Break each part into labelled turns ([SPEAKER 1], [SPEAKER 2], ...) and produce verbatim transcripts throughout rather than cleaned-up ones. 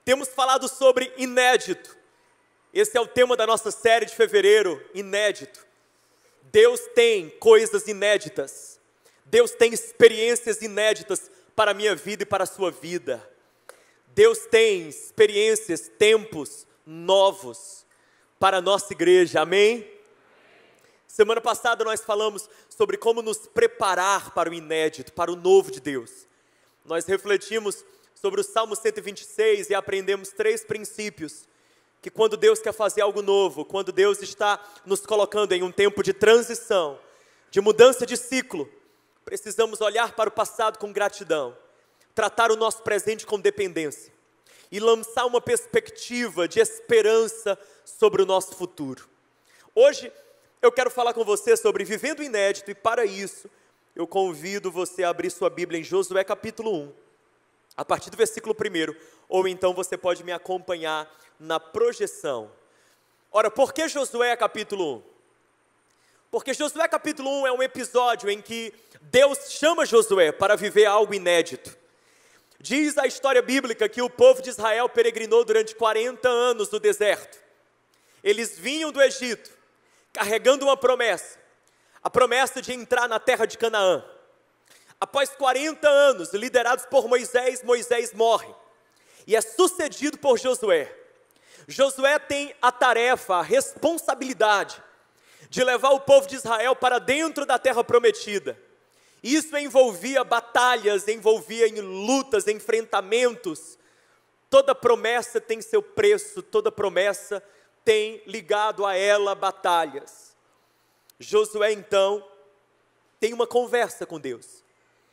[SPEAKER 1] Temos falado sobre inédito. Esse é o tema da nossa série de fevereiro, inédito. Deus tem coisas inéditas. Deus tem experiências inéditas para a minha vida e para a sua vida. Deus tem experiências, tempos novos para a nossa igreja, amém? Semana passada nós falamos sobre como nos preparar para o inédito, para o novo de Deus. Nós refletimos sobre o Salmo cento e vinte e seis e aprendemos três princípios, que quando Deus quer fazer algo novo, quando Deus está nos colocando em um tempo de transição, de mudança de ciclo, precisamos olhar para o passado com gratidão, tratar o nosso presente com dependência e lançar uma perspectiva de esperança sobre o nosso futuro. Hoje eu quero falar com você sobre vivendo o inédito e para isso eu convido você a abrir sua Bíblia em Josué capítulo um, a partir do versículo primeiro, ou então você pode me acompanhar na projeção. Ora, por que Josué capítulo um? Porque Josué capítulo um é um episódio em que Deus chama Josué para viver algo inédito. Diz a história bíblica que o povo de Israel peregrinou durante quarenta anos no deserto. Eles vinham do Egito, carregando uma promessa, a promessa de entrar na terra de Canaã. Após quarenta anos, liderados por Moisés, Moisés morre e é sucedido por Josué. Josué tem a tarefa, a responsabilidade de levar o povo de Israel para dentro da terra prometida. Isso envolvia batalhas, envolvia em lutas, enfrentamentos. Toda promessa tem seu preço, toda promessa tem ligado a ela batalhas. Josué então tem uma conversa com Deus.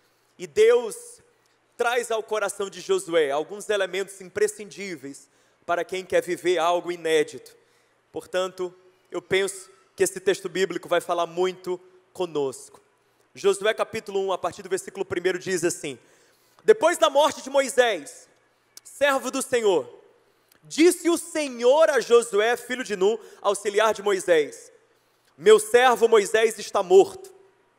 [SPEAKER 1] E Deus traz ao coração de Josué alguns elementos imprescindíveis para quem quer viver algo inédito. Portanto, eu penso que esse texto bíblico vai falar muito conosco. Josué capítulo um, a partir do versículo primeiro, diz assim: depois da morte de Moisés, servo do Senhor, disse o Senhor a Josué, filho de Nun, auxiliar de Moisés: meu servo Moisés está morto.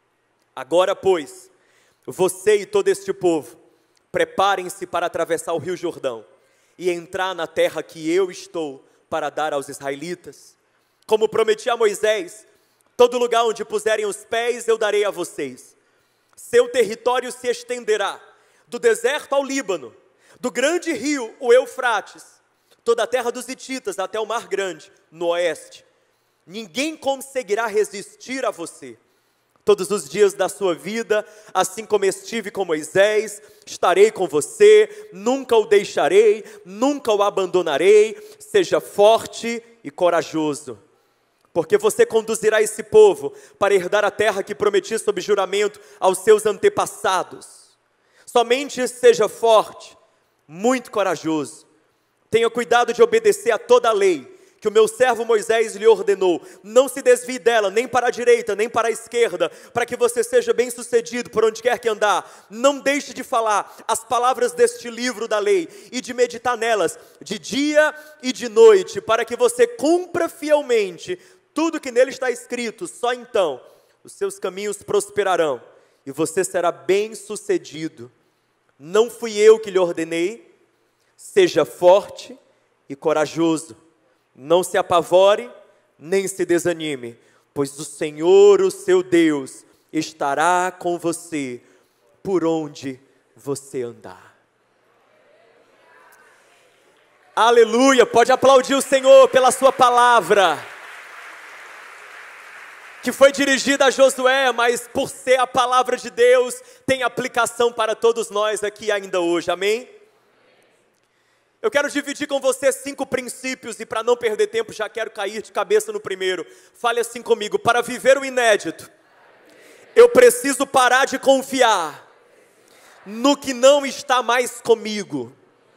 [SPEAKER 1] Agora, pois, você e todo este povo, preparem-se para atravessar o rio Jordão e entrar na terra que eu estou para dar aos israelitas. Como prometi a Moisés, todo lugar onde puserem os pés eu darei a vocês. Seu território se estenderá do deserto ao Líbano, do grande rio, o Eufrates, toda a terra dos hititas até o mar grande, no oeste. Ninguém conseguirá resistir a você. Todos os dias da sua vida, assim como estive com Moisés, estarei com você, nunca o deixarei, nunca o abandonarei. Seja forte e corajoso, porque você conduzirá esse povo para herdar a terra que prometi sob juramento aos seus antepassados. Somente seja forte, muito corajoso. Tenha cuidado de obedecer a toda a lei que o meu servo Moisés lhe ordenou. Não se desvie dela, nem para a direita, nem para a esquerda, para que você seja bem sucedido por onde quer que andar. Não deixe de falar as palavras deste livro da lei e de meditar nelas de dia e de noite, para que você cumpra fielmente tudo que nele está escrito. Só então os seus caminhos prosperarão e você será bem sucedido. Não fui eu que lhe ordenei? Seja forte e corajoso. Não se apavore, nem se desanime, pois o Senhor, o seu Deus, estará com você por onde você andar. Aleluia! Pode aplaudir o Senhor pela sua palavra, que foi dirigida a Josué, mas por ser a palavra de Deus, tem aplicação para todos nós aqui ainda hoje, amém? Eu quero dividir com você cinco princípios e para não perder tempo já quero cair de cabeça no primeiro. Fale assim comigo: para viver o inédito, eu preciso parar de confiar no que não está mais comigo.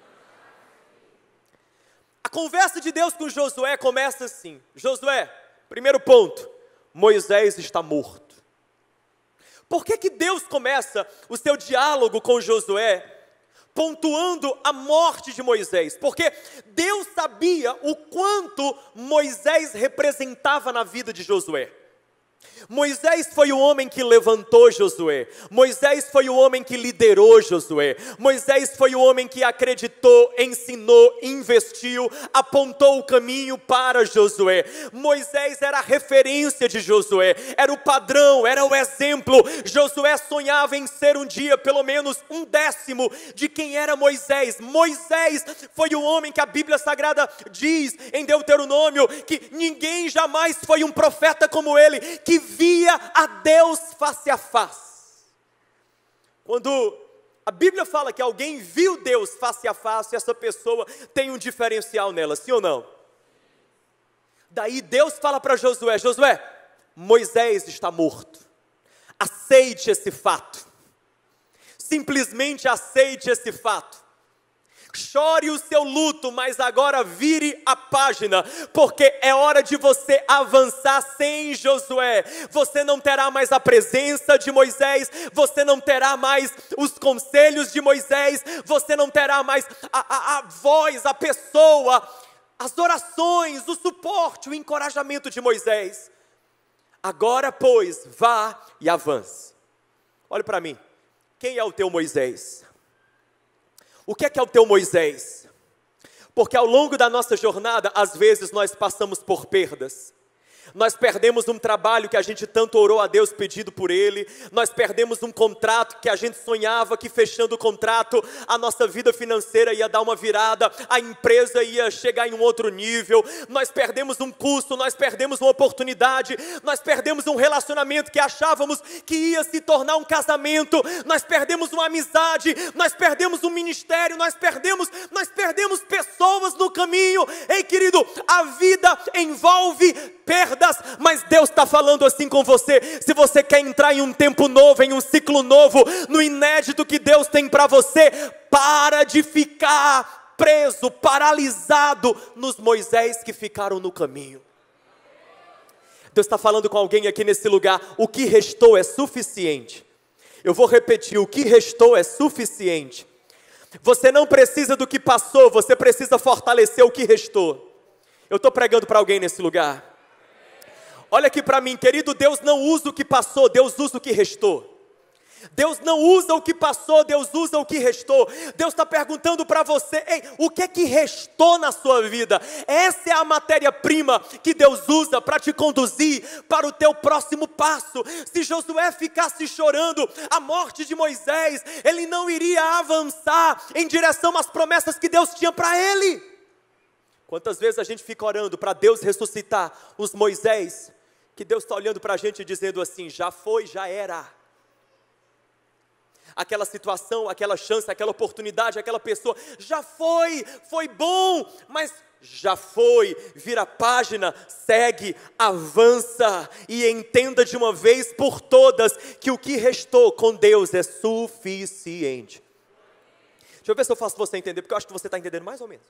[SPEAKER 1] A conversa de Deus com Josué começa assim: Josué, primeiro ponto, Moisés está morto. Por que que Deus começa o seu diálogo com Josué pontuando a morte de Moisés? Porque Deus sabia o quanto Moisés representava na vida de Josué. Moisés foi o homem que levantou Josué. Moisés foi o homem que liderou Josué. Moisés foi o homem que acreditou, ensinou, investiu, apontou o caminho para Josué. Moisés era a referência de Josué, era o padrão, era o exemplo. Josué sonhava em ser um dia pelo menos um décimo de quem era Moisés. Moisés foi o homem que a Bíblia Sagrada diz em Deuteronômio que ninguém jamais foi um profeta como ele, que via a Deus face a face. Quando a Bíblia fala que alguém viu Deus face a face, essa pessoa tem um diferencial nela, sim ou não? Daí Deus fala para Josué: Josué, Moisés está morto. Aceite esse fato. Simplesmente aceite esse fato. Chore o seu luto, mas agora vire a página, porque é hora de você avançar sem Josué. Você não terá mais a presença de Moisés, você não terá mais os conselhos de Moisés, você não terá mais a, a, a voz, a pessoa, as orações, o suporte, o encorajamento de Moisés. Agora, pois, vá e avance. Olhe para mim, quem é o teu Moisés? O que é que é o teu Moisés? Porque ao longo da nossa jornada, às vezes nós passamos por perdas. Nós perdemos um trabalho que a gente tanto orou a Deus pedido por Ele. Nós perdemos um contrato que a gente sonhava que fechando o contrato, a nossa vida financeira ia dar uma virada, a empresa ia chegar em um outro nível. Nós perdemos um curso, nós perdemos uma oportunidade, nós perdemos um relacionamento que achávamos que ia se tornar um casamento. Nós perdemos uma amizade, nós perdemos um ministério, nós perdemos, nós perdemos pessoas no caminho. Ei, querido, a vida envolve perdas, mas Deus está falando assim com você. Se você quer entrar em um tempo novo, em um ciclo novo, no inédito que Deus tem para você, para de ficar preso, paralisado nos Moisés que ficaram no caminho. Deus está falando com alguém aqui nesse lugar: o que restou é suficiente. Eu vou repetir: o que restou é suficiente. Você não precisa do que passou, você precisa fortalecer o que restou. Eu estou pregando para alguém nesse lugar. Olha aqui para mim, querido, Deus não usa o que passou, Deus usa o que restou. Deus não usa o que passou, Deus usa o que restou. Deus está perguntando para você: ei, o que é que restou na sua vida? Essa é a matéria-prima que Deus usa para te conduzir para o teu próximo passo. Se Josué ficasse chorando a morte de Moisés, ele não iria avançar em direção às promessas que Deus tinha para ele. Quantas vezes a gente fica orando para Deus ressuscitar os Moisés, que Deus está olhando para a gente e dizendo assim: já foi, já era. Aquela situação, aquela chance, aquela oportunidade, aquela pessoa, já foi, foi bom, mas já foi. Vira a página, segue, avança e entenda de uma vez por todas que o que restou com Deus é suficiente. Deixa eu ver se eu faço você entender, porque eu acho que você está entendendo mais ou menos.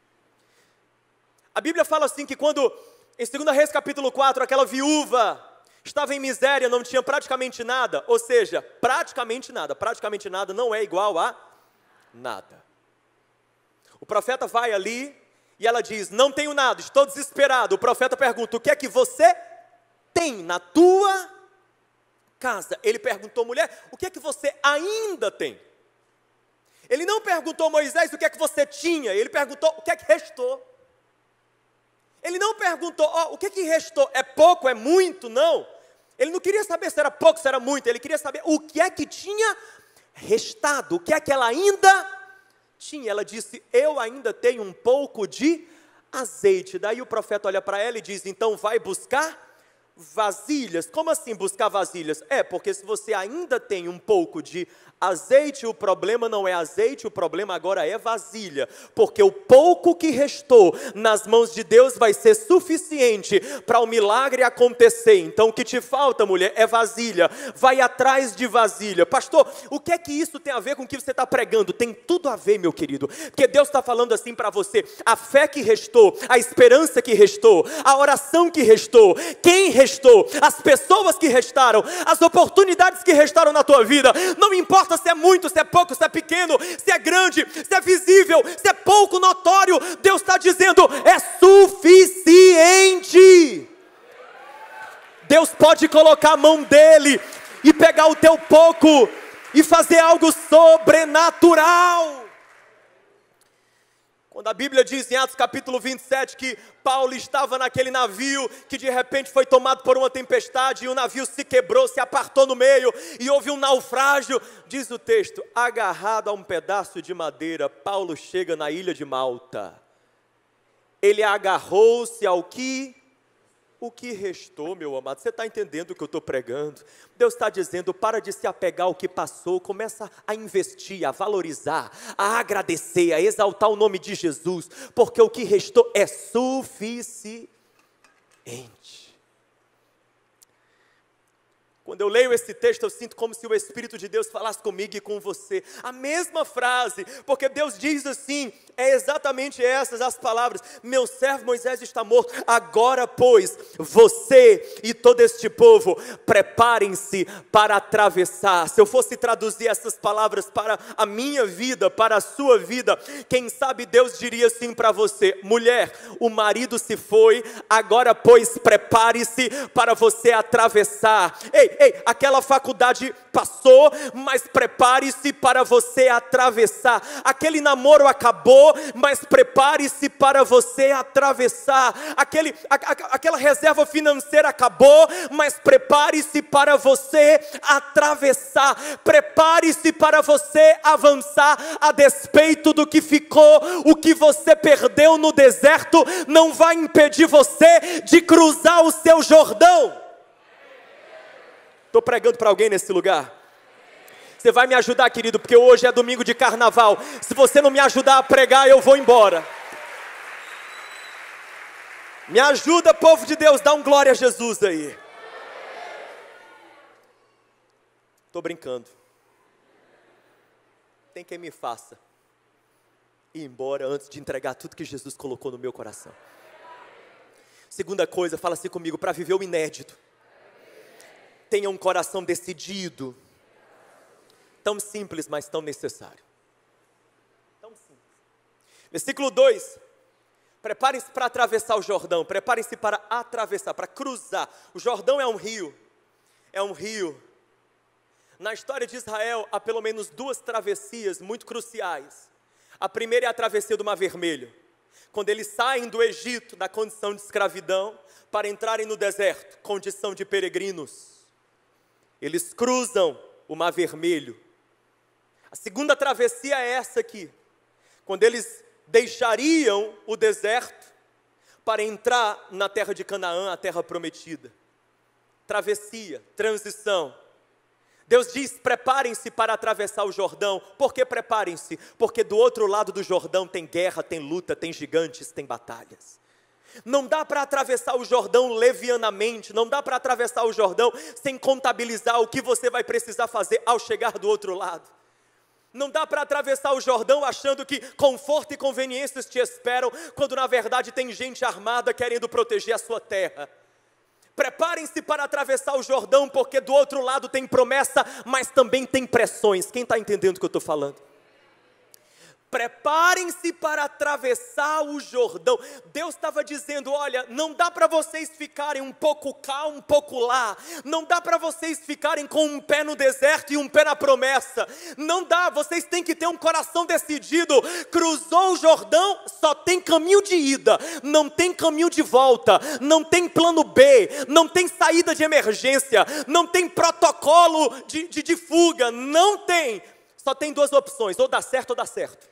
[SPEAKER 1] A Bíblia fala assim que quando, em dois Reis capítulo quatro, aquela viúva estava em miséria, não tinha praticamente nada, ou seja, praticamente nada, praticamente nada não é igual a nada. O profeta vai ali e ela diz: não tenho nada, estou desesperado. O profeta pergunta: o que é que você tem na tua casa? Ele perguntou: mulher, o que é que você ainda tem? Ele não perguntou a Moisés o que é que você tinha, ele perguntou o que é que restou. Ele não perguntou: oh, o que que restou? É pouco, é muito? Não. Ele não queria saber se era pouco, se era muito. Ele queria saber o que é que tinha restado. O que é que ela ainda tinha. Ela disse: eu ainda tenho um pouco de azeite. Daí o profeta olha para ela e diz: então vai buscar vasilhas. Como assim buscar vasilhas? É, porque se você ainda tem um pouco de azeite, o problema não é azeite, o problema agora é vasilha, porque o pouco que restou nas mãos de Deus vai ser suficiente para o milagre acontecer. Então o que te falta, mulher, é vasilha. Vai atrás de vasilha. Pastor, o que é que isso tem a ver com o que você está pregando? Tem tudo a ver, meu querido, porque Deus está falando assim para você: a fé que restou, a esperança que restou, a oração que restou, quem restou, as pessoas que restaram, as oportunidades que restaram na tua vida. Não importa se é muito, se é pouco, se é pequeno, se é grande, se é visível, se é pouco notório, Deus está dizendo: é suficiente. Deus pode colocar a mão dele e pegar o teu pouco e fazer algo sobrenatural. Quando a Bíblia diz em Atos capítulo vinte e sete que Paulo estava naquele navio que de repente foi tomado por uma tempestade e o navio se quebrou, se apartou no meio e houve um naufrágio, diz o texto, agarrado a um pedaço de madeira, Paulo chega na ilha de Malta. Ele agarrou-se ao que? O que restou, meu amado? Você está entendendo o que eu estou pregando? Deus está dizendo, para de se apegar ao que passou, começa a investir, a valorizar, a agradecer, a exaltar o nome de Jesus, porque o que restou é suficiente. Quando eu leio esse texto, eu sinto como se o Espírito de Deus falasse comigo e com você, a mesma frase, porque Deus diz assim, é exatamente essas as palavras, meu servo Moisés está morto, agora pois, você e todo este povo, preparem-se para atravessar. Se eu fosse traduzir essas palavras para a minha vida, para a sua vida, quem sabe Deus diria assim para você, mulher, o marido se foi, agora pois prepare-se para você atravessar. Ei, ei, aquela faculdade passou, mas prepare-se para você atravessar. Aquele namoro acabou, mas prepare-se para você atravessar. Aquele, a, a, aquela reserva financeira acabou, mas prepare-se para você atravessar. Prepare-se para você avançar, a despeito do que ficou. O que você perdeu no deserto não vai impedir você de cruzar o seu Jordão. Estou pregando para alguém nesse lugar. Você vai me ajudar, querido, porque hoje é domingo de carnaval. Se você não me ajudar a pregar, eu vou embora. Me ajuda, povo de Deus, dá um glória a Jesus aí. Estou brincando. Tem quem me faça ir embora antes de entregar tudo que Jesus colocou no meu coração. Segunda coisa, fala assim comigo, para viver o inédito. Tenha um coração decidido, tão simples, mas tão necessário. Tão simples. Versículo dois, preparem-se para atravessar o Jordão, preparem-se para atravessar, para cruzar. O Jordão é um rio, é um rio. Na história de Israel, há pelo menos duas travessias muito cruciais. A primeira é a travessia do Mar Vermelho, quando eles saem do Egito, da condição de escravidão, para entrarem no deserto, condição de peregrinos. Eles cruzam o Mar Vermelho. A segunda travessia é essa aqui, quando eles deixariam o deserto para entrar na terra de Canaã, a terra prometida. Travessia, transição. Deus diz, preparem-se para atravessar o Jordão. Por que preparem-se? Porque do outro lado do Jordão tem guerra, tem luta, tem gigantes, tem batalhas. Não dá para atravessar o Jordão levianamente, não dá para atravessar o Jordão sem contabilizar o que você vai precisar fazer ao chegar do outro lado. Não dá para atravessar o Jordão achando que conforto e conveniências te esperam, quando na verdade tem gente armada querendo proteger a sua terra. Preparem-se para atravessar o Jordão, porque do outro lado tem promessa, mas também tem pressões. Quem está entendendo o que eu estou falando? Preparem-se para atravessar o Jordão. Deus estava dizendo, olha, não dá para vocês ficarem um pouco cá, um pouco lá. Não dá para vocês ficarem com um pé no deserto e um pé na promessa. Não dá, vocês têm que ter um coração decidido. Cruzou o Jordão, só tem caminho de ida, não tem caminho de volta, não tem plano B, não tem saída de emergência, não tem protocolo de, de, de fuga, não tem. Só tem duas opções, ou dá certo ou dá certo.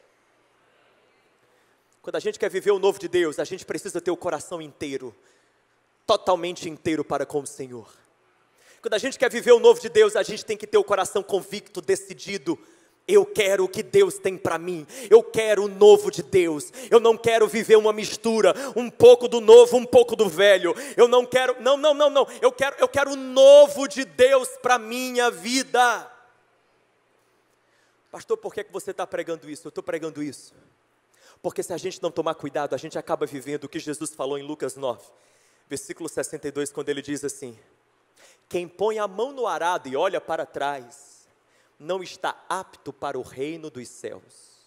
[SPEAKER 1] Quando a gente quer viver o novo de Deus, a gente precisa ter o coração inteiro, totalmente inteiro para com o Senhor. Quando a gente quer viver o novo de Deus, a gente tem que ter o coração convicto, decidido. Eu quero o que Deus tem para mim, eu quero o novo de Deus, eu não quero viver uma mistura, um pouco do novo, um pouco do velho, eu não quero, não, não, não, não, eu quero, eu quero o novo de Deus para a minha vida. Pastor, por que, é que você está pregando isso? Eu estou pregando isso porque se a gente não tomar cuidado, a gente acaba vivendo o que Jesus falou em Lucas nove, versículo sessenta e dois, quando ele diz assim, quem põe a mão no arado e olha para trás, não está apto para o reino dos céus.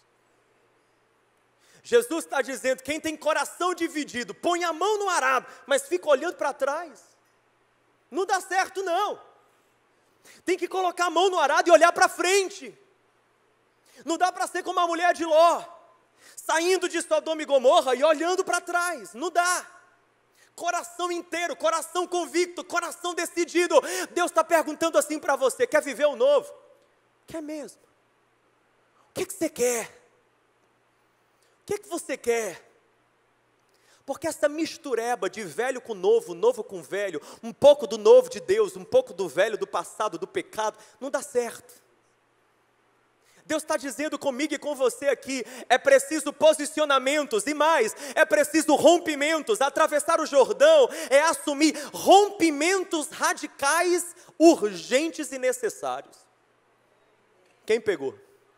[SPEAKER 1] Jesus está dizendo, quem tem coração dividido, põe a mão no arado, mas fica olhando para trás. Não dá certo não. Tem que colocar a mão no arado e olhar para frente. Não dá para ser como a mulher de Ló, saindo de Sodoma e Gomorra e olhando para trás. Não dá. Coração inteiro, coração convicto, coração decidido. Deus está perguntando assim para você: quer viver o novo? Quer mesmo? O que, que você quer? O que, que você quer? Porque essa mistureba de velho com novo, novo com velho, um pouco do novo de Deus, um pouco do velho, do passado, do pecado, não dá certo. Deus está dizendo comigo e com você aqui: é preciso posicionamentos e mais, é preciso rompimentos. Atravessar o Jordão é assumir rompimentos radicais, urgentes e necessários. Quem pegou?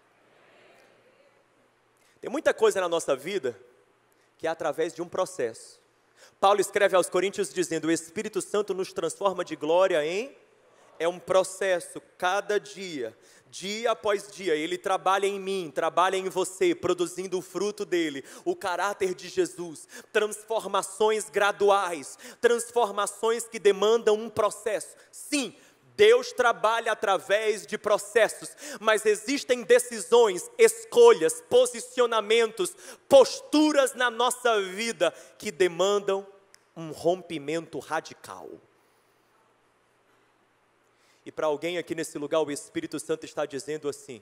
[SPEAKER 1] Tem muita coisa na nossa vida que é através de um processo. Paulo escreve aos Coríntios dizendo: o Espírito Santo nos transforma de glória em... É um processo, cada dia, dia após dia, Ele trabalha em mim, trabalha em você, produzindo o fruto dEle, o caráter de Jesus, transformações graduais, transformações que demandam um processo. Sim, Deus trabalha através de processos, mas existem decisões, escolhas, posicionamentos, posturas na nossa vida que demandam um rompimento radical. E para alguém aqui nesse lugar, o Espírito Santo está dizendo assim: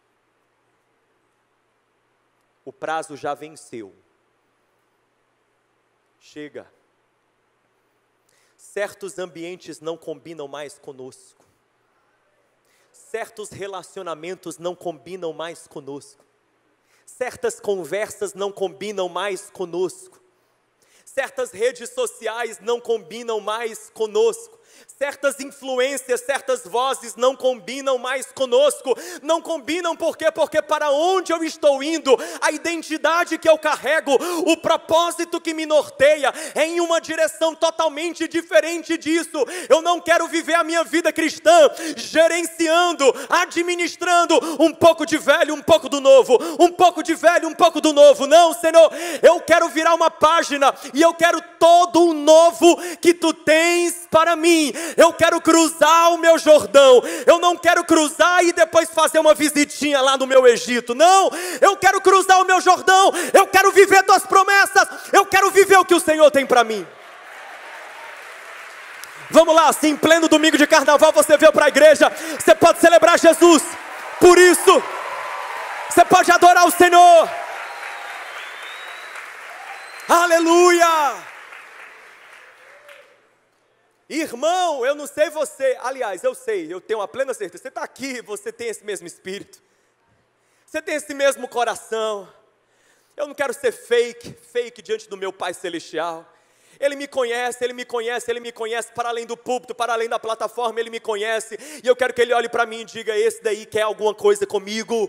[SPEAKER 1] o prazo já venceu. Chega. Certos ambientes não combinam mais conosco. Certos relacionamentos não combinam mais conosco. Certas conversas não combinam mais conosco. Certas redes sociais não combinam mais conosco. Certas influências, certas vozes não combinam mais conosco. Não combinam por quê? Porque para onde eu estou indo, a identidade que eu carrego, o propósito que me norteia é em uma direção totalmente diferente disso. Eu não quero viver a minha vida cristã gerenciando, administrando um pouco de velho, um pouco do novo, um pouco de velho, um pouco do novo. Não, Senhor, eu quero virar uma página e eu quero todo o novo que Tu tens para mim. Eu quero cruzar o meu Jordão. Eu não quero cruzar e depois fazer uma visitinha lá no meu Egito. Não, eu quero cruzar o meu Jordão. Eu quero viver Tuas promessas. Eu quero viver o que o Senhor tem para mim. Vamos lá, assim, em pleno domingo de carnaval, você veio para a igreja, você pode celebrar Jesus. Por isso, você pode adorar o Senhor. Aleluia! Irmão, eu não sei você, aliás, eu sei, eu tenho uma plena certeza, você está aqui, você tem esse mesmo espírito, você tem esse mesmo coração. Eu não quero ser fake, fake diante do meu Pai Celestial. Ele me conhece, Ele me conhece, Ele me conhece para além do púlpito, para além da plataforma, Ele me conhece, e eu quero que Ele olhe para mim e diga: esse daí quer alguma coisa comigo.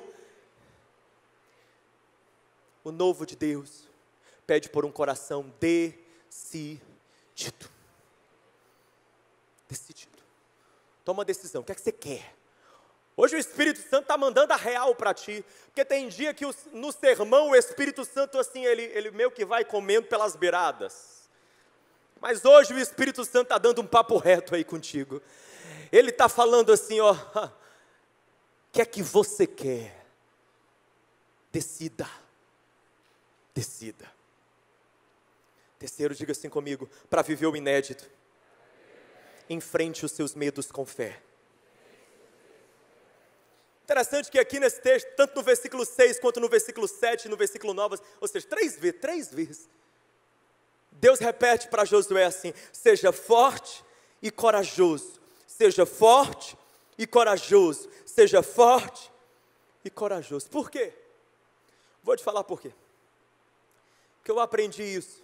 [SPEAKER 1] O novo de Deus pede por um coração decidido. Decidido. Toma uma decisão. O que é que você quer? Hoje o Espírito Santo está mandando a real para ti. Porque tem dia que no sermão o Espírito Santo assim, ele, ele meio que vai comendo pelas beiradas. Mas hoje o Espírito Santo está dando um papo reto aí contigo. Ele está falando assim, ó: o que é que você quer? Decida. Decida. Terceiro, diga assim comigo: para viver o inédito, enfrente os seus medos com fé. Interessante que aqui nesse texto, tanto no versículo seis, quanto no versículo sete, no versículo nove, ou seja, três vezes, três vezes, Deus repete para Josué assim: seja forte e corajoso, seja forte e corajoso, seja forte e corajoso. Por quê? Vou te falar por quê. Porque eu aprendi isso.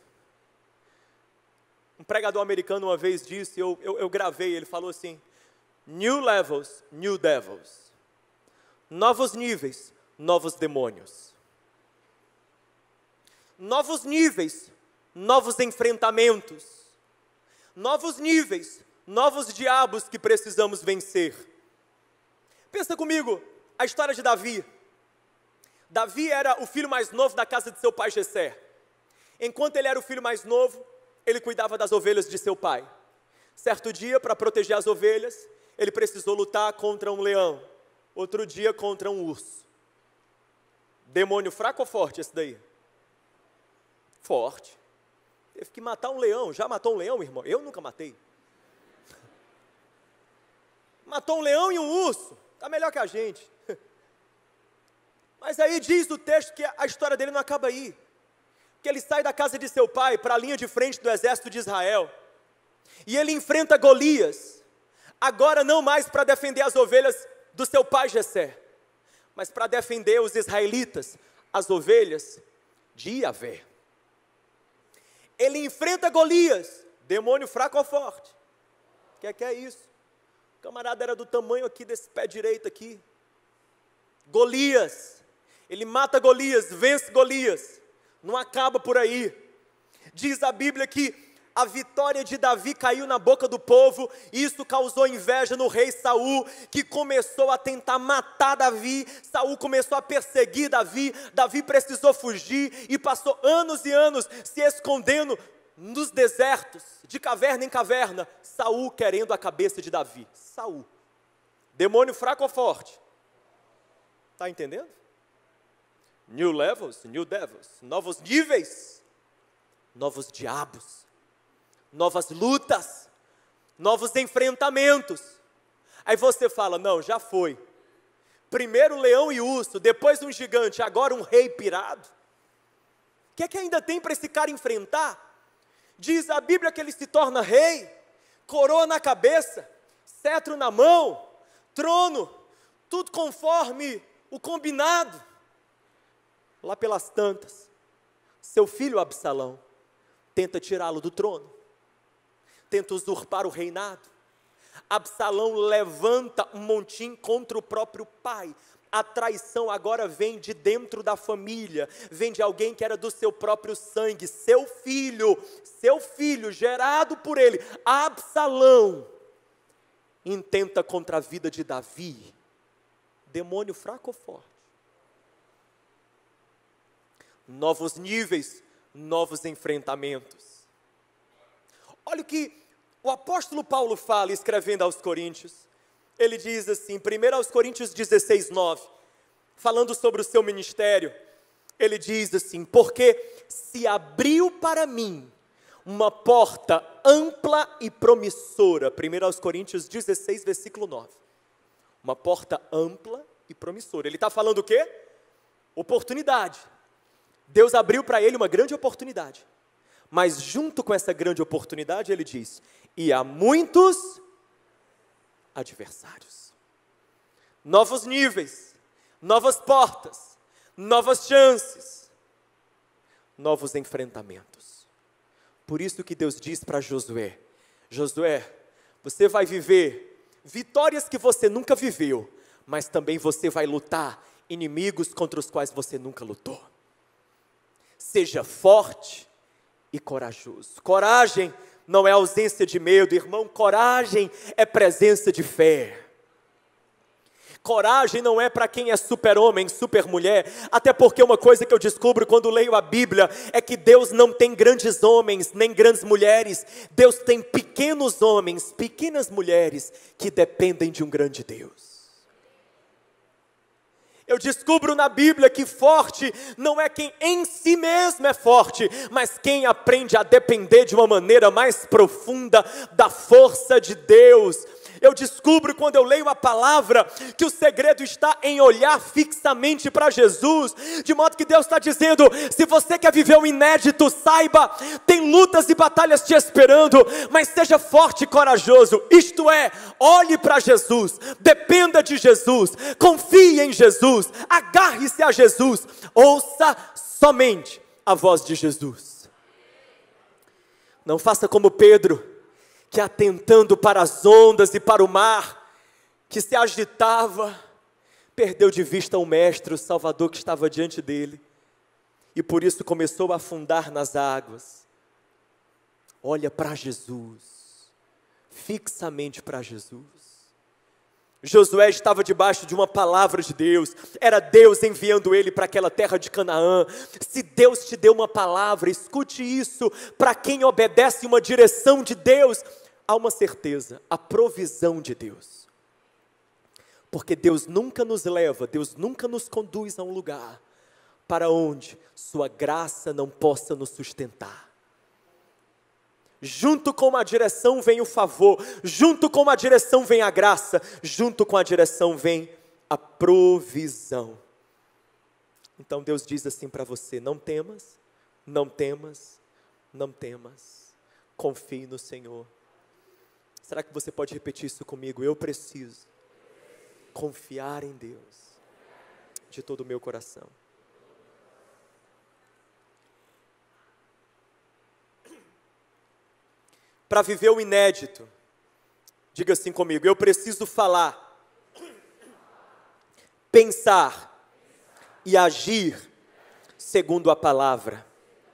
[SPEAKER 1] Um pregador americano uma vez disse, eu, eu, eu gravei, ele falou assim: new levels, new devils. Novos níveis, novos demônios. Novos níveis, novos enfrentamentos. Novos níveis, novos diabos que precisamos vencer. Pensa comigo, a história de Davi. Davi era o filho mais novo da casa de seu pai Jessé. Enquanto ele era o filho mais novo, ele cuidava das ovelhas de seu pai. Certo dia, para proteger as ovelhas, ele precisou lutar contra um leão. Outro dia, contra um urso. Demônio fraco ou forte esse daí? Forte. Teve que matar um leão. Já matou um leão, irmão? Eu nunca matei. Matou um leão e um urso. Está melhor que a gente. Mas aí diz o texto que a história dele não acaba aí. Que ele sai da casa de seu pai para a linha de frente do exército de Israel. E ele enfrenta Golias. Agora não mais para defender as ovelhas do seu pai Jessé, mas para defender os israelitas, as ovelhas de Iavé. Ele enfrenta Golias, demônio fraco ou forte? O que é que é isso? O camarada era do tamanho aqui desse pé direito aqui. Golias, ele mata Golias, vence Golias, não acaba por aí. Diz a Bíblia que a vitória de Davi caiu na boca do povo, e isso causou inveja no rei Saul, que começou a tentar matar Davi. Saul começou a perseguir Davi, Davi precisou fugir, e passou anos e anos se escondendo nos desertos, de caverna em caverna, Saul querendo a cabeça de Davi. Saul, demônio fraco ou forte? Está entendendo? New levels, new devils, novos níveis, novos diabos, novas lutas, novos enfrentamentos. Aí você fala, não, já foi. Primeiro leão e urso, depois um gigante, agora um rei pirado. O que é que ainda tem para esse cara enfrentar? Diz a Bíblia que ele se torna rei, coroa na cabeça, cetro na mão, trono, tudo conforme o combinado. Lá pelas tantas, seu filho Absalão tenta tirá-lo do trono, tenta usurpar o reinado. Absalão levanta um montim contra o próprio pai. A traição agora vem de dentro da família, vem de alguém que era do seu próprio sangue, seu filho, seu filho gerado por ele, Absalão, intenta contra a vida de Davi. Demônio fraco ou forte? Novos níveis, novos enfrentamentos. Olha o que o apóstolo Paulo fala, escrevendo aos Coríntios. Ele diz assim, primeiro aos Coríntios dezesseis, nove, falando sobre o seu ministério, ele diz assim, porque se abriu para mim uma porta ampla e promissora, primeiro aos Coríntios dezesseis, versículo nove, uma porta ampla e promissora. Ele está falando o quê? Oportunidade. Deus abriu para ele uma grande oportunidade, mas junto com essa grande oportunidade, ele diz, e há muitos adversários. Novos níveis, novas portas, novas chances, novos enfrentamentos. Por isso que Deus diz para Josué, Josué, você vai viver vitórias que você nunca viveu, mas também você vai lutar inimigos contra os quais você nunca lutou. Seja forte e corajoso. Coragem não é ausência de medo, irmão. Coragem é presença de fé. Coragem não é para quem é super-homem, super-mulher. Até porque uma coisa que eu descubro quando leio a Bíblia é que Deus não tem grandes homens, nem grandes mulheres. Deus tem pequenos homens, pequenas mulheres que dependem de um grande Deus. Eu descubro na Bíblia que forte não é quem em si mesmo é forte, mas quem aprende a depender de uma maneira mais profunda da força de Deus. Eu descubro quando eu leio a palavra que o segredo está em olhar fixamente para Jesus, de modo que Deus está dizendo, se você quer viver o inédito, saiba, tem lutas e batalhas te esperando, mas seja forte e corajoso, isto é, olhe para Jesus, dependa de Jesus, confie em Jesus, agarre-se a Jesus, ouça somente a voz de Jesus. Não faça como Pedro, que atentando para as ondas e para o mar, que se agitava, perdeu de vista o Mestre, o Salvador que estava diante dele, e por isso começou a afundar nas águas. Olha para Jesus, fixamente para Jesus. Josué estava debaixo de uma palavra de Deus, era Deus enviando ele para aquela terra de Canaã. Se Deus te deu uma palavra, escute isso, para quem obedece uma direção de Deus, há uma certeza, a provisão de Deus. Porque Deus nunca nos leva, Deus nunca nos conduz a um lugar para onde sua graça não possa nos sustentar. Junto com a direção vem o favor, junto com a direção vem a graça, junto com a direção vem a provisão. Então Deus diz assim para você: não temas, não temas, não temas, confie no Senhor. Será que você pode repetir isso comigo? Eu preciso confiar em Deus de todo o meu coração. Para viver o inédito, diga assim comigo: eu preciso falar, pensar e agir segundo a palavra.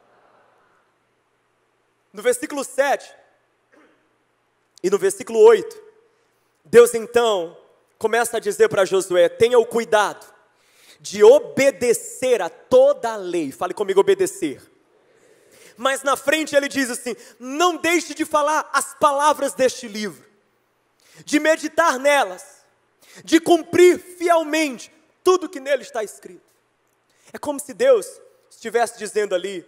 [SPEAKER 1] No versículo sete e no versículo oito, Deus então começa a dizer para Josué: tenha o cuidado de obedecer a toda a lei. Fale comigo: obedecer. Mas na frente ele diz assim: não deixe de falar as palavras deste livro, de meditar nelas, de cumprir fielmente tudo que nele está escrito. É como se Deus estivesse dizendo ali: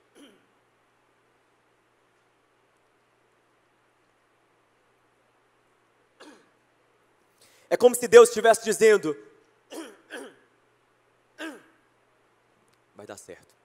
[SPEAKER 1] é como se Deus estivesse dizendo, vai dar certo.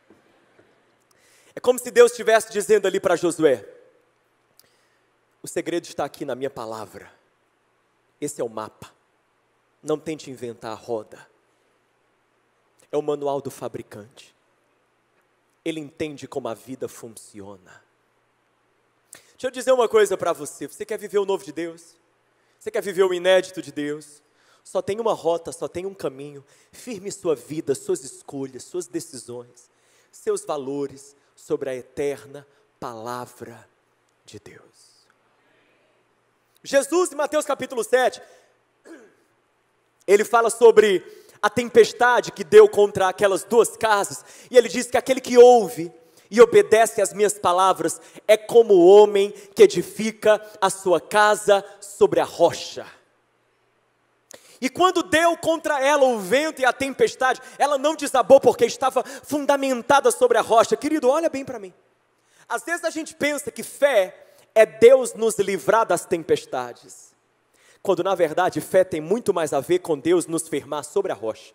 [SPEAKER 1] É como se Deus estivesse dizendo ali para Josué: o segredo está aqui na minha palavra. Esse é o mapa. Não tente inventar a roda. É o manual do fabricante. Ele entende como a vida funciona. Deixa eu dizer uma coisa para você. Você quer viver o novo de Deus? Você quer viver o inédito de Deus? Só tem uma rota, só tem um caminho. Firme sua vida, suas escolhas, suas decisões, seus valores sobre a eterna palavra de Deus. Jesus, em Mateus capítulo sete, ele fala sobre a tempestade que deu contra aquelas duas casas, e ele diz que aquele que ouve e obedece às minhas palavras é como o homem que edifica a sua casa sobre a rocha. E quando deu contra ela o vento e a tempestade, ela não desabou porque estava fundamentada sobre a rocha. Querido, olha bem para mim. Às vezes a gente pensa que fé é Deus nos livrar das tempestades, quando na verdade fé tem muito mais a ver com Deus nos firmar sobre a rocha.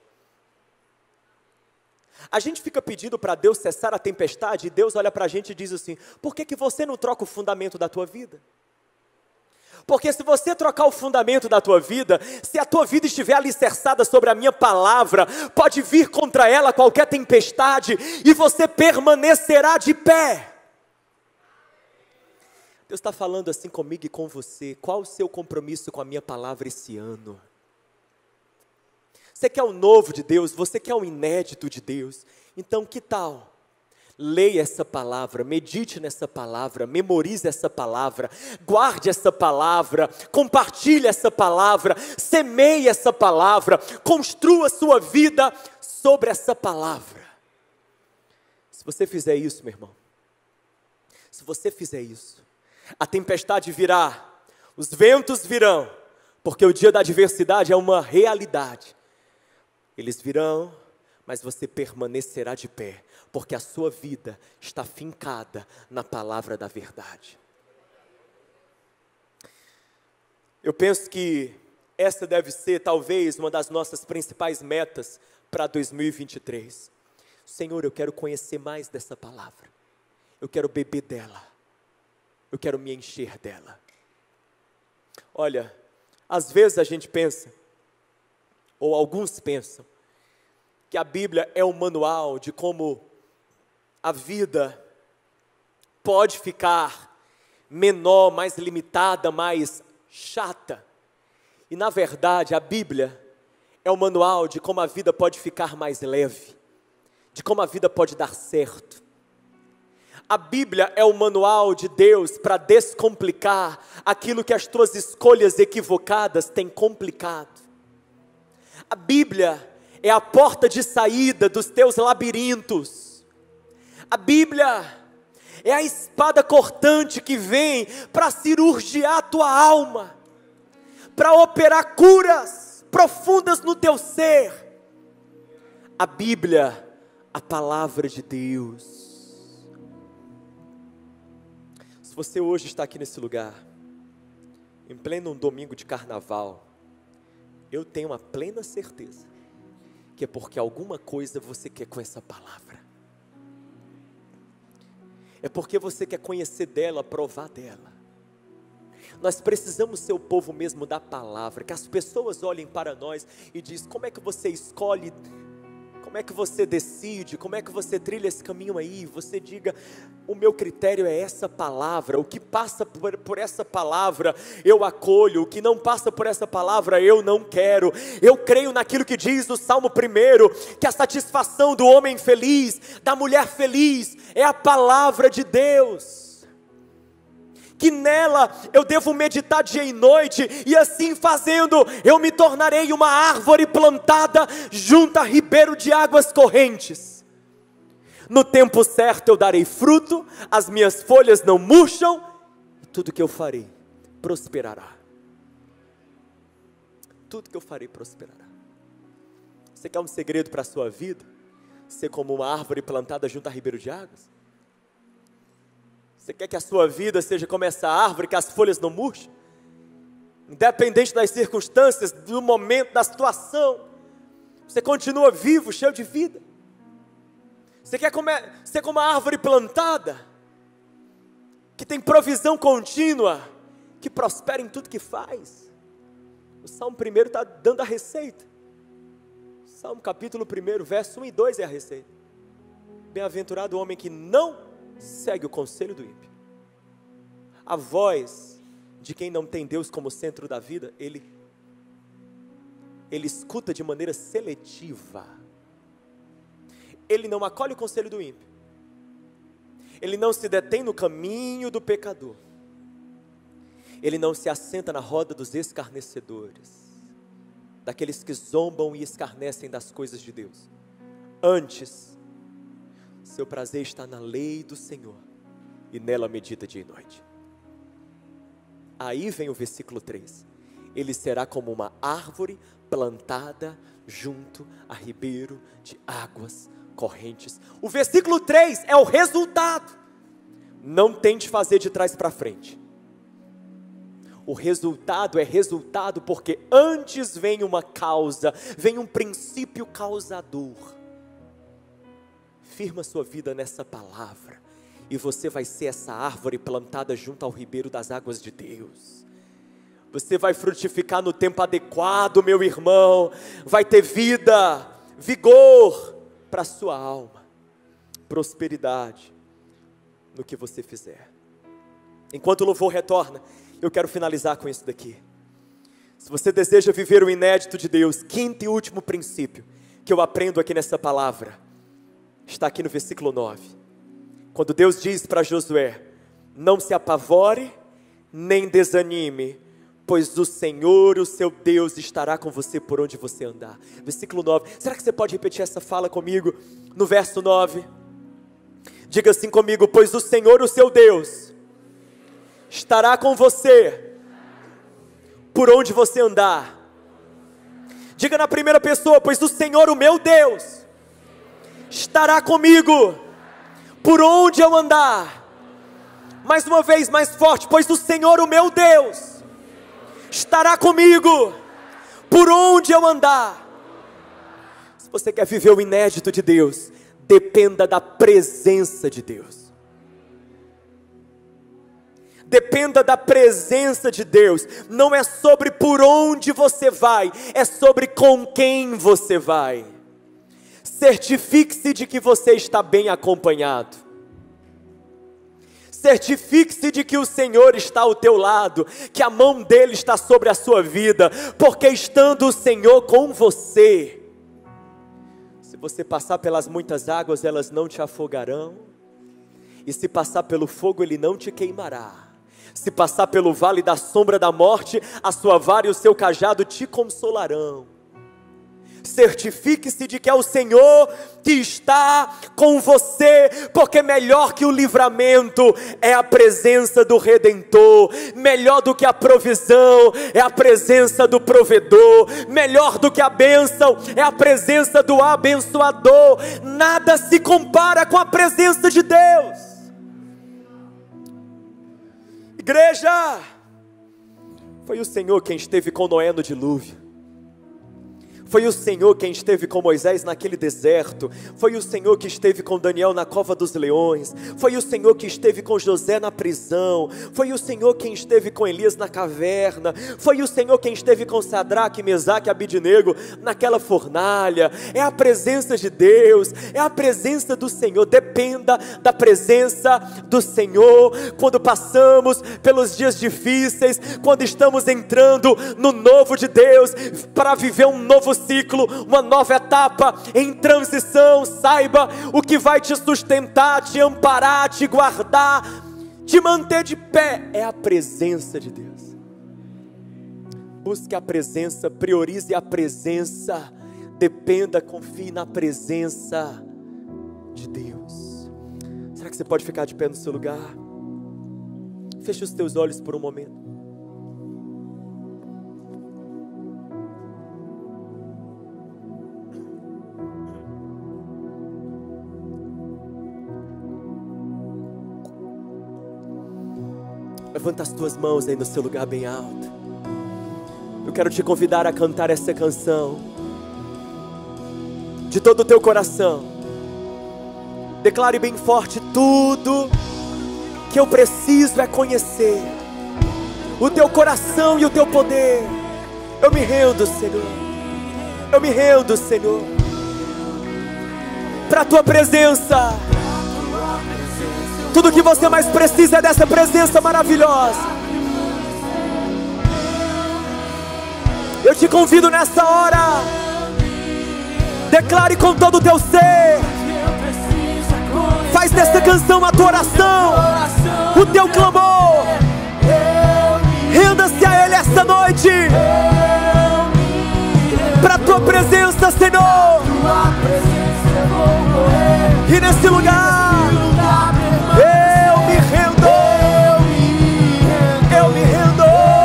[SPEAKER 1] A gente fica pedindo para Deus cessar a tempestade, e Deus olha para a gente e diz assim: por que que você não troca o fundamento da tua vida? Porque se você trocar o fundamento da tua vida, se a tua vida estiver alicerçada sobre a minha palavra, pode vir contra ela qualquer tempestade, e você permanecerá de pé. Deus está falando assim comigo e com você. Qual o seu compromisso com a minha palavra esse ano? Você quer o novo de Deus? Você quer o inédito de Deus? Então que tal? Leia essa palavra, medite nessa palavra, memorize essa palavra, guarde essa palavra, compartilhe essa palavra, semeie essa palavra, construa sua vida sobre essa palavra. Se você fizer isso, meu irmão, se você fizer isso, a tempestade virá, os ventos virão, porque o dia da adversidade é uma realidade. Eles virão, mas você permanecerá de pé, porque a sua vida está fincada na palavra da verdade. Eu penso que essa deve ser talvez uma das nossas principais metas para dois mil e vinte e três. Senhor, eu quero conhecer mais dessa palavra, eu quero beber dela, eu quero me encher dela. Olha, às vezes a gente pensa, ou alguns pensam, que a Bíblia é um manual de como a vida pode ficar menor, mais limitada, mais chata. E na verdade a Bíblia é um manual de como a vida pode ficar mais leve, de como a vida pode dar certo. A Bíblia é o manual de Deus para descomplicar aquilo que as tuas escolhas equivocadas têm complicado. A Bíblia é a porta de saída dos teus labirintos. A Bíblia é a espada cortante que vem para cirurgiar a tua alma, para operar curas profundas no teu ser. A Bíblia, a palavra de Deus. Se você hoje está aqui nesse lugar, em pleno domingo de carnaval, eu tenho uma plena certeza que é porque alguma coisa você quer com essa palavra. É porque você quer conhecer dela, provar dela. Nós precisamos ser o povo mesmo da palavra, que as pessoas olhem para nós e dizem: como é que você escolhe, como é que você decide, como é que você trilha esse caminho aí? Você diga: o meu critério é essa palavra, o que passa por, por essa palavra eu acolho, o que não passa por essa palavra eu não quero. Eu creio naquilo que diz o Salmo primeiro, que a satisfação do homem feliz, da mulher feliz, é a palavra de Deus, que nela eu devo meditar dia e noite, e assim fazendo eu me tornarei uma árvore plantada junto a ribeiro de águas correntes. No tempo certo eu darei fruto, as minhas folhas não murcham, e tudo que eu farei prosperará. Tudo que eu farei prosperará. Você quer um segredo para a sua vida? Ser como uma árvore plantada junto a ribeiro de águas? Você quer que a sua vida seja como essa árvore, que as folhas não murcham? Independente das circunstâncias, do momento, da situação, você continua vivo, cheio de vida. Você quer comer, ser como uma árvore plantada, que tem provisão contínua, que prospera em tudo que faz? O Salmo primeiro está dando a receita. Salmo capítulo primeiro, verso um e dois é a receita. Bem-aventurado o homem que não segue o conselho do ímpio, a voz de quem não tem Deus como centro da vida, ele, ele escuta de maneira seletiva. Ele não acolhe o conselho do ímpio, ele não se detém no caminho do pecador, ele não se assenta na roda dos escarnecedores, daqueles que zombam e escarnecem das coisas de Deus. Antes, seu prazer está na lei do Senhor, e nela medita dia e noite. Aí vem o versículo três, ele será como uma árvore plantada junto a ribeiro de águas correntes. O versículo três é o resultado. Não tente fazer de trás para frente. O resultado é resultado porque antes vem uma causa, vem um princípio causador. Firma sua vida nessa palavra, e você vai ser essa árvore plantada junto ao ribeiro das águas de Deus. Você vai frutificar no tempo adequado, meu irmão. Vai ter vida, vigor para a sua alma, prosperidade no que você fizer. Enquanto o louvor retorna, eu quero finalizar com isso daqui. Se você deseja viver o inédito de Deus, quinto e último princípio que eu aprendo aqui nessa palavra, está aqui no versículo nove, quando Deus diz para Josué: não se apavore, nem desanime, pois o Senhor, o seu Deus, estará com você por onde você andar. Versículo nove, será que você pode repetir essa fala comigo? No verso nove, diga assim comigo: pois o Senhor, o seu Deus, estará com você por onde você andar. Diga na primeira pessoa: pois o Senhor, o meu Deus, estará comigo por onde eu andar. Mais uma vez, mais forte: pois o Senhor, o meu Deus, estará comigo por onde eu andar. Se você quer viver o inédito de Deus, dependa da presença de Deus. Dependa da presença de Deus. Não é sobre por onde você vai, é sobre com quem você vai. Certifique-se de que você está bem acompanhado. Certifique-se de que o Senhor está ao teu lado, que a mão dele está sobre a sua vida, porque estando o Senhor com você, se você passar pelas muitas águas, elas não te afogarão, e se passar pelo fogo, ele não te queimará. Se passar pelo vale da sombra da morte, a sua vara e o seu cajado te consolarão. certifique-se de que é o Senhor que está com você, porque melhor que o livramento é a presença do Redentor, melhor do que a provisão é a presença do provedor, melhor do que a bênção é a presença do abençoador. Nada se compara com a presença de Deus. Igreja, foi o Senhor quem esteve com Noé no dilúvio. Foi o Senhor quem esteve com Moisés naquele deserto. Foi o Senhor que esteve com Daniel na cova dos leões. Foi o Senhor que esteve com José na prisão. Foi o Senhor quem esteve com Elias na caverna. Foi o Senhor quem esteve com Sadraque, Mesaque e Abidnego naquela fornalha. É a presença de Deus, é a presença do Senhor. Dependa da presença do Senhor. Quando passamos pelos dias difíceis, quando estamos entrando no novo de Deus, para viver um novo ciclo, uma nova etapa em transição, saiba o que vai te sustentar, te amparar, te guardar, te manter de pé, é a presença de Deus. Busque a presença, priorize a presença, dependa, confie na presença de Deus. Será que você pode ficar de pé no seu lugar? Feche os teus olhos por um momento. Levanta as tuas mãos aí no seu lugar bem alto. Eu quero te convidar a cantar essa canção de todo o teu coração. Declare bem forte: tudo que eu preciso é conhecer o teu coração e o teu poder. Eu me rendo, Senhor. Eu me rendo, Senhor, para a tua presença. Tudo que você mais precisa é dessa presença maravilhosa. Eu te convido nessa hora. Declare com todo o teu ser. Faz dessa canção a tua oração, o teu clamor. Renda-se a Ele esta noite, para a tua presença, Senhor. E nesse lugar eu me rendo, eu me rendo.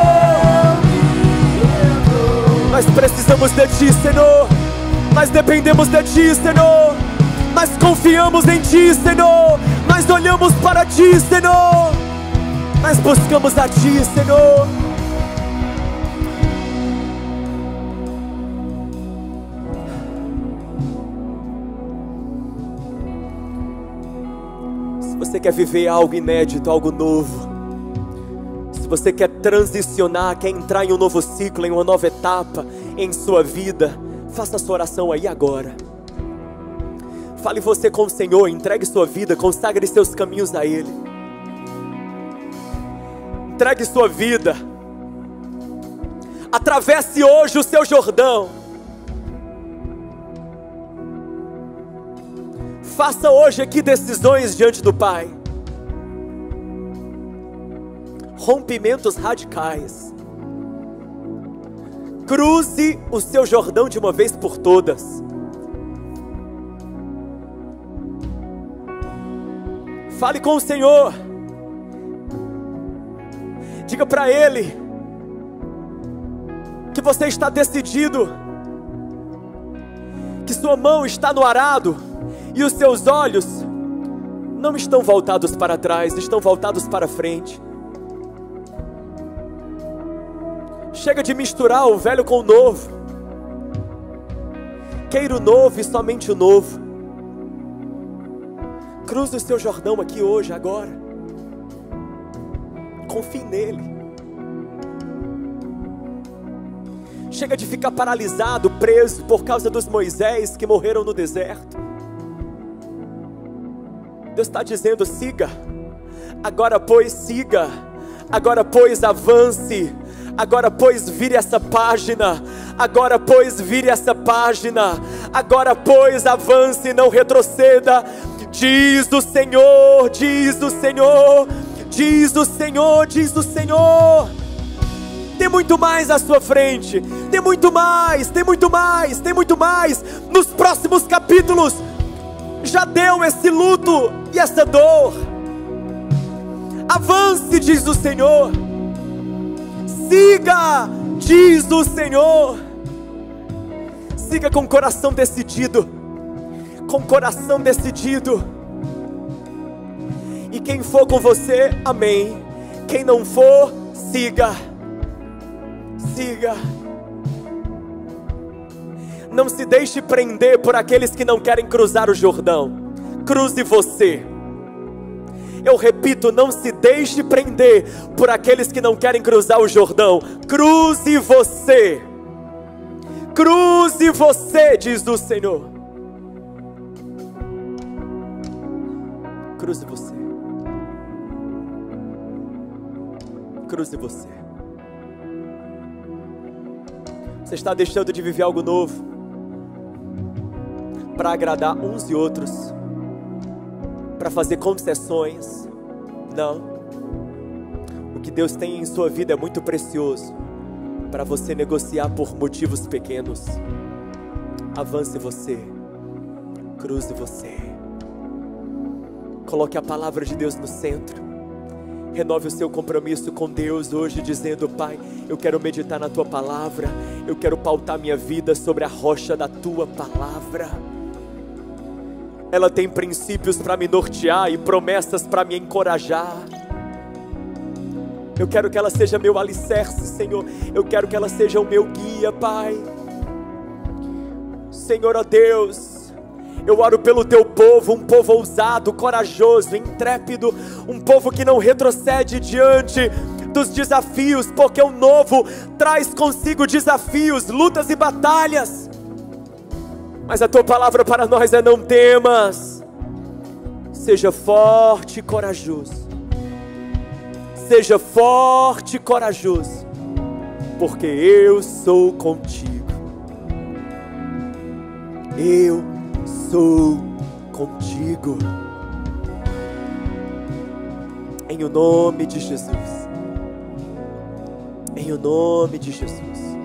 [SPEAKER 1] Nós precisamos de Ti, Senhor. Nós dependemos de Ti, Senhor. Nós confiamos em Ti, Senhor. Nós olhamos para Ti, Senhor. Nós buscamos a Ti, Senhor. Se você quer viver algo inédito, algo novo, se você quer transicionar, quer entrar em um novo ciclo, em uma nova etapa em sua vida, faça a sua oração aí agora. Fale você com o Senhor, entregue sua vida, consagre seus caminhos a Ele. Entregue sua vida. Atravesse hoje o seu Jordão. Faça hoje aqui decisões diante do Pai. Rompimentos radicais. Cruze o seu Jordão de uma vez por todas. Fale com o Senhor. Diga para Ele que você está decidido, que sua mão está no arado e os seus olhos não estão voltados para trás, estão voltados para frente. Chega de misturar o velho com o novo. Queira o novo e somente o novo. Cruze o seu Jordão aqui hoje, agora. Confie nele. Chega de ficar paralisado, preso por causa dos Moisés que morreram no deserto. Deus está dizendo: siga. Agora pois siga. Agora pois avance. Agora pois vire essa página. Agora pois vire essa página. Agora pois avance e não retroceda. Diz o Senhor, diz o Senhor, diz o Senhor, diz o Senhor. Tem muito mais à sua frente. Tem muito mais, tem muito mais, tem muito mais. Nos próximos capítulos, já deu esse luto e essa dor. Avance, diz o Senhor. Siga, diz o Senhor. Siga com o coração decidido. Com o coração decidido. E quem for com você, amém. Quem não for, siga. Siga. Não se deixe prender por aqueles que não querem cruzar o Jordão. Cruze você. Eu repito, não se deixe prender por aqueles que não querem cruzar o Jordão. Cruze você. Cruze você, diz o Senhor. Cruze você. Cruze você. Você está deixando de viver algo novo para agradar uns e outros, para fazer concessões. Não. O que Deus tem em sua vida é muito precioso para você negociar por motivos pequenos. Avance você. Cruze você. Coloque a palavra de Deus no centro. Renove o seu compromisso com Deus hoje, dizendo: Pai, eu quero meditar na Tua palavra. Eu quero pautar minha vida sobre a rocha da Tua palavra. Ela tem princípios para me nortear e promessas para me encorajar. Eu quero que ela seja meu alicerce, Senhor. Eu quero que ela seja o meu guia, Pai. Senhor, ó Deus, eu oro pelo Teu povo, um povo ousado, corajoso, intrépido, um povo que não retrocede diante dos desafios, porque o novo traz consigo desafios, lutas e batalhas. Mas a Tua palavra para nós é: não temas, seja forte e corajoso. Seja forte e corajoso, porque eu sou contigo. Eu sou contigo. Em o nome de Jesus. Em o nome de Jesus.